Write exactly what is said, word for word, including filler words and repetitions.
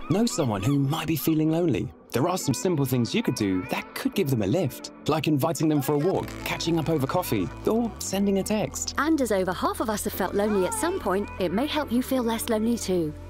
Know someone who might be feeling lonely? There are some simple things you could do that could give them a lift, like inviting them for a walk, catching up over coffee, or sending a text. And as over half of us have felt lonely at some point, it may help you feel less lonely too.